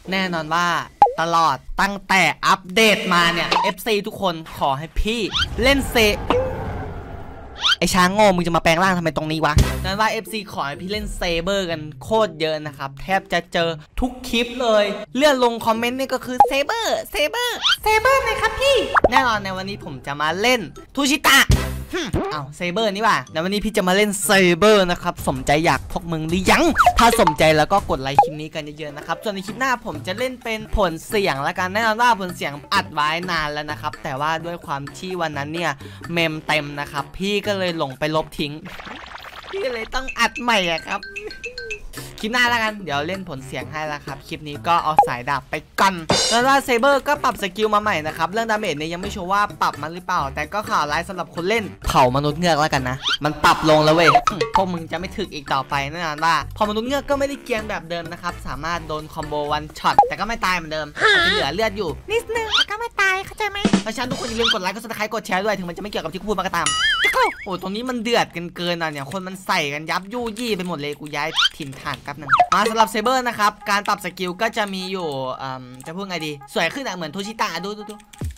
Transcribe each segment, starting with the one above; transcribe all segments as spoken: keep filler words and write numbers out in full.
แน่นอนว่าตลอดตั้งแต่อัปเดตมาเนี่ย เอฟ ซี ทุกคนขอให้พี่เล่นเซไอช้างโง่มึงจะมาแปลงร่างทำไมตรงนี้วะนั่นว่า เอฟ ซี ขอให้พี่เล่นเซเบอร์กันโคตรเยอะนะครับแทบจะเจอทุกคลิปเลยเลื่อนลงคอมเมนต์นี่ก็คือเซเบอร์เซเบอร์เซเบอร์เลยครับพี่แน่นอนในวันนี้ผมจะมาเล่นทูชิตะอ้าวเซเบอร์นี่ว่ะในวันนี้พี่จะมาเล่นเซเบอร์นะครับสมใจอยากพวกมึงหรือยังถ้าสมใจแล้วก็กดไลค์คลิปนี้กันเยอะๆนะครับส่วนในคลิปหน้าผมจะเล่นเป็นผลเสียงละกันแน่นอนว่าผลเสียงอัดไว้นานแล้วนะครับแต่ว่าด้วยความที่วันนั้นเนี่ยเมมเต็มนะครับพี่ก็เลยหลงไปลบทิ้งพี่เลยต้องอัดใหม่อะครับคลิปหน้าแล้วกันเดี๋ยวเล่นผลเสียงให้แล้วครับคลิปนี้ก็เอาสายดาบไปกันแล้วว่าเซเบอร์ก็ปรับสกิลมาใหม่นะครับเรื่องดาเมจเนี่ยยังไม่ชัวร์ว่าปรับมันหรือเปล่าแต่ก็ข่าวร้ายสำหรับคนเล่นเผ่ามนุษย์เงือกแล้วกันนะมันปรับลงแล้วเว้ยพวกมึงจะไม่ถึกอีกต่อไปแน่นอนว่าพอมนุษย์เงือกก็ไม่ได้เกียนแบบเดิมนะครับสามารถโดนคอมโบวันช็อตแต่ก็ไม่ตายเหมือนเดิมจะเหลือเลือดอยู่นิดนึงแต่ก็ไม่ตายเข้าใจไหมเพราะฉะนั้นทุกคนอย่าลืมกดไลค์กดซับสไครต์กดแชร์ด้วยถึงมันจะไม่เกี่ยวกับที่กูพูดมาก็ตามโอ้ตรงนี้มันเดือดกันเกินอ่ะเนี่ยคนมันใส่กันยับยู่ยี่ไปหมดเลยกูย้ายถิ่นฐานแป๊บนึงมาสำหรับเซเบอร์นะครับการปรับสกิลก็จะมีอยู่จะพูดไงดีสวยขึ้นอ่ะเหมือนโทชิตะดูดูดู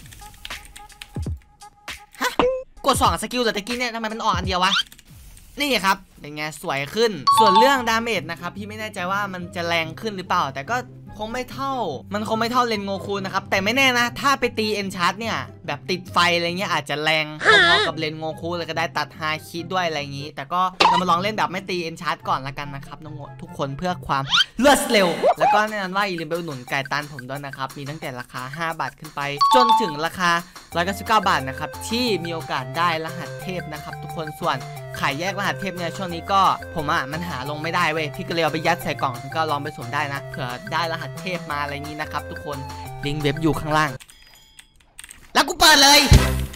ฮะกดสองสกิลแต่ตะกี้เนี่ยทำไมมันออกอันเดียววะนี่ครับเป็นไงสวยขึ้นส่วนเรื่องดาเมจนะครับพี่ไม่แน่ใจว่ามันจะแรงขึ้นหรือเปล่าแต่ก็คงไม่เท่ามันคงไม่เท่าเลนโงคูนะครับแต่ไม่แน่นะถ้าไปตีเอ็นชาร์ดเนี่ยแบบติดไฟอะไรเงี้ยอาจจะแรงพอๆกับเลนโงคูเลยก็ได้ตัดไฮคีดด้วยอะไรอย่างงี้แต่ก็เรามาลองเล่นแบบไม่ตีเอ็นชาร์ดก่อนละกันนะครับน้องทุกคนเพื่อความรวดเร็วแล้วก็แน่นอนว่าอย่าลืมไปอุดหนุนไก่ตันผมด้วยนะครับมีตั้งแต่ราคาห้าบาทขึ้นไปจนถึงราคาหนึ่งร้อยเก้าสิบเก้าบาทนะครับที่มีโอกาสได้รหัสเทพนะครับทุกคนส่วนขายแยกรหัสเทพเนี่ยช่วงนี้ก็ผมอ่ะมันหาลงไม่ได้เว้ยพี่ก็เลยเอาไปยัดใส่กล่องก็ลองไปสุ่มได้นะเผื่อได้รหัสเทพมาอะไรนี้นะครับทุกคนลิงก์เว็บอยู่ข้างล่างแล้วกูเปิดเลย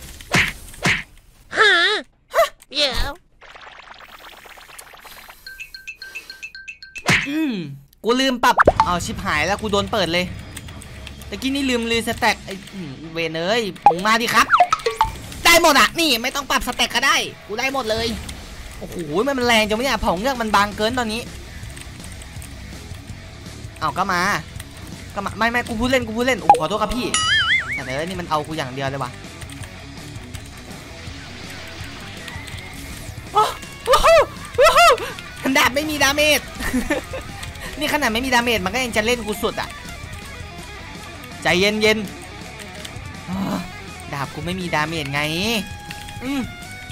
ฮะเดี๋ยวอืมกูลืมปรับเอาชิบหายแล้วกูโดนเปิดเลยตะกี้นี่ลืมรีสแต็กไอ้เวนเอ้ยมึงมาดิครับได้หมดอ่ะนี่ไม่ต้องปรับสแต็กก็ได้กูได้หมดเลยโอ้โหมันแรงจังวะเนี่ยเผาเงือกมันบางเกินตอนนี้เอาก็มาก็มาไม่ไม่กูพูดเล่นกูพูดเล่นโอ้ขอโทษครับพี่แต่เดี๋ยวนี่มันเอากูอย่างเดียวเลยวะขนาดไม่มีดาเมจนี่ขนาดไม่มีดาเมจมันก็ยังจะเล่นกูสุดอ่ะใจเย็นเย็นดาบกูไม่มีดาเมจไงอืม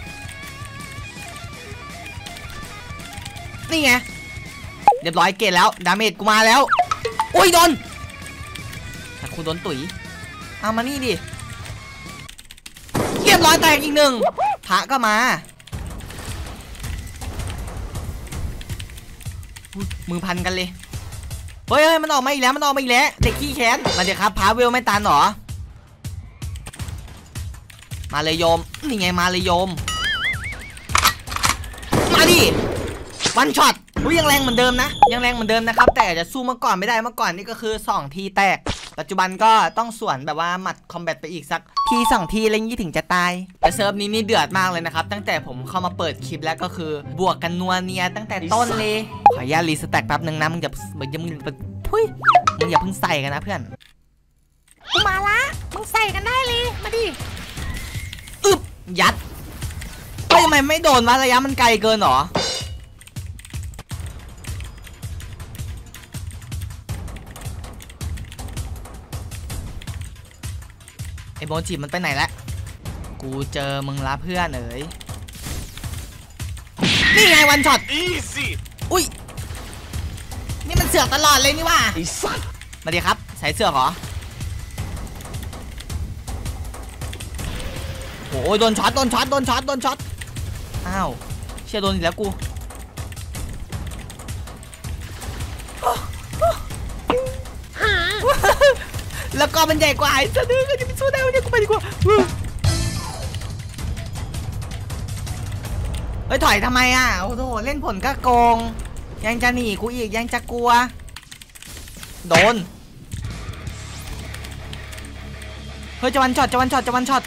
นี่ไงเรียบร้อยเกตแล้วดาเมจกูมาแล้วโอ้ยโดนแต่คุณโดนตุ๋ยเอามานี่ดิเรียบร้อยแตกอีกหนึ่งพระก็มามือพันกันเลยเฮ้ยมันออกมาอีกแล้วมันออกมาอีกแล้วเด็กขี้แค้นมาเดี๋ยวครับพาเวลไม่ตันหรอมาเลยโยมนี่ไงมาเลยโยมมาดิวันช็อตยังแรงเหมือนเดิมนะยังแรงเหมือนเดิมนะครับแต่อาจจะสู้เมื่อก่อนไม่ได้เมื่อก่อนนี่ก็คือสองทีแตกปัจจุบันก็ต้องสวนแบบว่าหมัดคอมแบทไปอีกสักทีสองทีอะไรงี้ถึงจะตายแต่เซิร์ฟนี้นี่เดือดมากเลยนะครับตั้งแต่ผมเข้ามาเปิดคลิปแล้วก็คือบวกกันนัวเนียตั้งแต่ต้นเลยขออนุญาตรีสแต็กแป๊บนึงนะมึงอย่ามึงอย่ามึงพุ้ยมึงอย่าเพิ่งใส่กันนะเพื่อนกูมาละมึงใส่กันได้เลยมาดิอึบยัดเฮ้ยทำไมไม่โดนวะระยะมันไกลเกินหรอไอ้โบจิมันไปไหนละกูเจอมึงละเพื่อนเอ๋ยนี่ไงวันช็อตอุ้ยนี่มันเสือกตลอดเลยนี่ว่ามาดิครับใส่เสือกเหรอโอ้ยโดนช็อตโดนช็อตโดนช็อตโดนช็อตอ้าวเชี่ยโดนอีกแล้วกูแล้วก็มันใหญ่กว่าไอ้สะดือก็จะไปสู้ได้วันนี้กูไปดีกว่าเฮ้ยถอยทำไมอ่ะโอ้โหเล่นผลก็โกงยังจะหนีกูอีกยังจะกลัวโดนเฮ้ยจะวันช็อตจะวันช็อตจะวันช็อต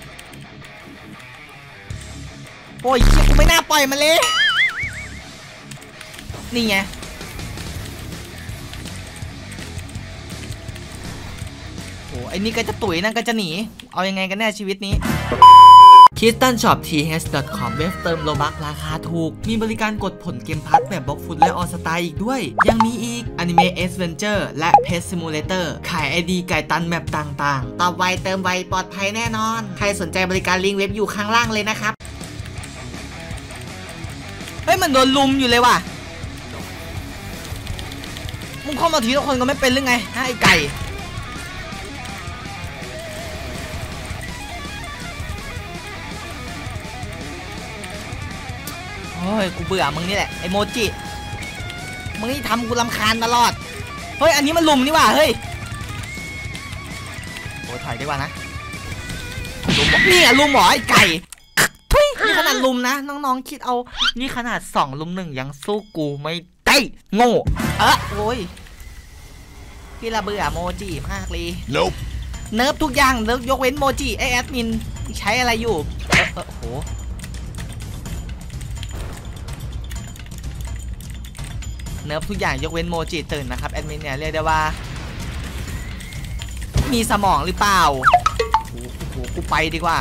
โอ้ยกูไม่น่าปล่อยมันเลยนี่ไงไอ้นี่ก็จะตุ๋ยนั่นก็จะหนีเอายังไงกันแน่ชีวิตนี้ คิสตันช็อป ที เอช ดอท คอม เว็บเติมโลบัคราคาถูกมีบริการกดผลเกมพัทแบบบล็อกฟุตและออสตาอีกด้วยยังมีอีก Anime Adventure และ Pet Simulator ขาย ไอ ดี ไก่ตันแมปต่างๆตอบไวเติมไวปลอดภัยแน่นอนใครสนใจบริการลิงก์เว็บอยู่ข้างล่างเลยนะครับเฮ้ยมันโดนลุมอยู่เลยว่ะมึงเข้ามาทีละคนก็ไม่เป็นหรือไงฮะไอ้ไก่โอ้ยกูเบื่อมึงนี่แหละไอโมจิมึงนี่ทำกูรำคาญตลอดเฮ้ยอันนี้มันลุมนี่ว่ะเฮ้ยโอ้ยถอยดีกว่านะลุมนี่อะลุมหมอไอไก่ทุยนี่ขนาดลุมนะน้องๆคิดเอานี่ขนาดสองลุมหนึ่งยังสู้กูไม่ได้โง่เออโอ้ยพี่ละเบื่อโมจิมากเลย nope. เนิร์ฟทุกอย่างเนิร์ฟยกเว้นโมจิไอแอดมินใช้อะไรอยู่เออเออโหเนิร์ฟทุกอย่างยกเว้นโมจิตื่นนะครับแอดมินเนี่ยเรียกได้ว่ามีสมองหรือเปล่าโอ้โหกูไปดีกว่า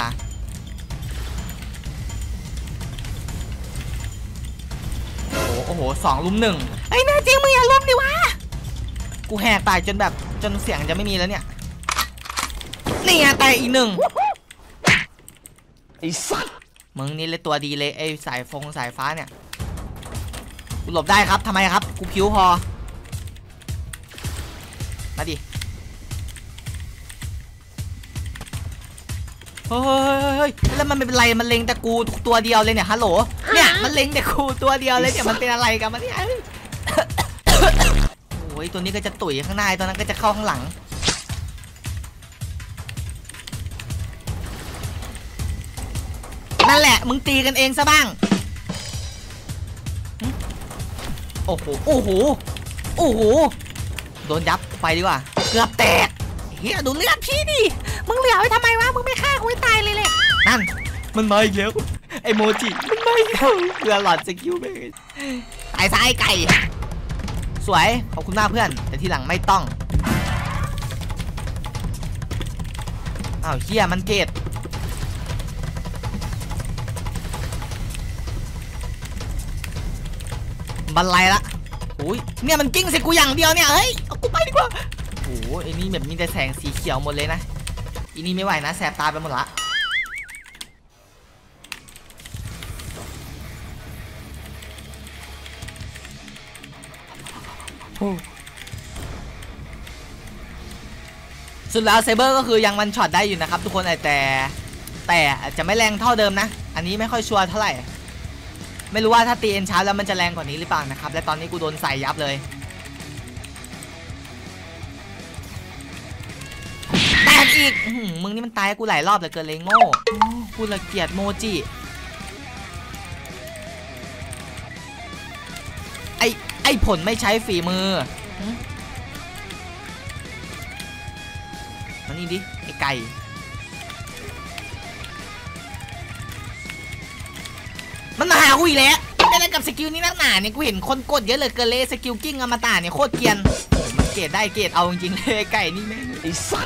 โอ้โหโอ้โหสองลุมหนึ่งไอ้แน่จริงมึงอย่าลุมดิวะกูแหกตายจนแบบจนเสียงจะไม่มีแล้วเนี่ยนี่ไงตายอีกหนึ่งไอ้สัสมึงนี่เลยตัวดีเลยไอ้สายฟงสายฟ้าเนี่ยกูหลบได้ครับทำไมครับกูผิวพอมาดิเฮ้ยแล้วมันไม่เป็นไรมันเล็งแต่กูตัวเดียวเลยเนี่ยฮัลโหลเนี่ยมันเล็งแต่กูตัวเดียวเลยเนี่ยมันเป็นอะไรกันมาเนี่ยโอ้ยตัวนี้ก็จะตุ๋ยข้างหน้าตัวนั้นก็จะเข้าข้างหลังนั่นแหละมึงตีกันเองซะบ้างโอ้โหโอ้โหโอ้โหโดนยับไปดีกว่าเกือบแตกเฮียดูเลือดพี่ดิมึงเหลือไว้ทำไมวะมึงไม่ฆ่ากูให้ตายเลยเลยนั่นมันมาอีกแล้วไอโมจิมันมาอีกแล้วเกลือหลอดสกิลไปตายซ้ายไก่สวยขอบคุณมากเพื่อนแต่ทีหลังไม่ต้องอ้าวเฮียมันเกตบันไลละโอ้ยเนี่ยมันกิ้งใส่กูอย่างเดียวเนี่ยเฮ้ยเอากูไปดีกว่าโอ้ยไอ้นี่แบบมีแต่แสงสีเขียวหมดเลยนะอีนี่ไม่ไหวนะแสบตาไปหมดละสุดแล้วเซเบอร์ก็คือยังมันช็อตได้อยู่นะครับทุกคนแต่แต่จะไม่แรงเท่าเดิมนะอันนี้ไม่ค่อยชัวร์เท่าไหร่ไม่รู้ว่าถ้าตีเอ็นชาร์จแล้วมันจะแรงกว่านี้หรือเปล่านะครับและตอนนี้กูโดนใส่ยับเลยแตกอีกมึงนี่มันตายกูหลายรอบเหลือเกินเลยโง่กูละเกียดโมจิไอไอผลไม่ใช้ฝีมือมันนี่ดิไอไก่มันมาหากูอีกแล้วเป็นอะไรกับสกิลนี้นักหนาเนี่ยกูเห็นคนกดเยอะเลยเกินเลยสกิลกิ้งอมตะเนี่ยโคตรเกรียนมันเกรดได้เกรดเอาจริงๆเลยไก่นี่แม่งไอ้สัส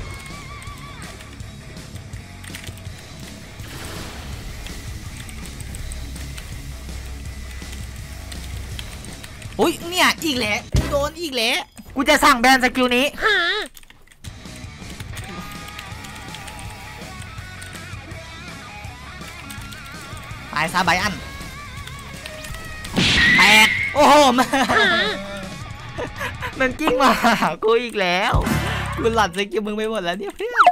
อุ้ยเนี่ยอีกแล้วกูโดนอีกแล้วกูจะสั่งแบนสกิลนี้ตายซาไบอันแตกโอ้โหมันมันกิ้งมาหากูอีกแล้วกูหลัดสกิลมึงไปหมดแล้วเนี่ยเพื่อน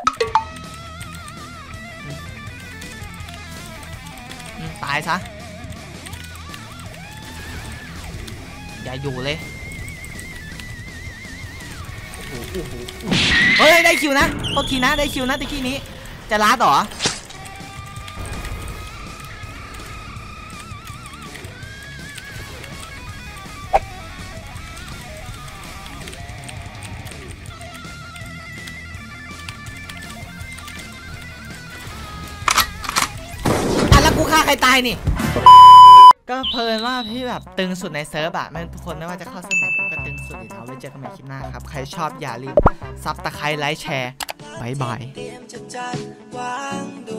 ตายซะอย่าอยู่เลยโอ้โหโอ้โหเฮ้ยได้คิวนะโทษทีนะได้คิวนะตะกี้นี้จะล้าต่อกูฆ่าใครตายนี่ก็เพลินว่าพี่แบบตึงสุดในเซิร์ฟอะไม่ทุกคนไม่ว่าจะเข้าเซิร์ฟไหนก็ตึงสุดอยู่แล้วไว้เจอกันใหม่คลิปหน้าครับใครชอบอย่าลืมซับตะไคร้ไลค์แชร์บายบายเตรียมจะจัดวางด